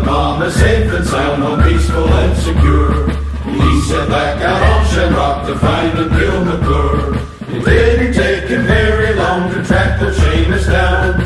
Mama safe and sound, all peaceful and secure. He set back out on Shamrock to find and kill McClure. It didn't take him very long to track the Seamus down.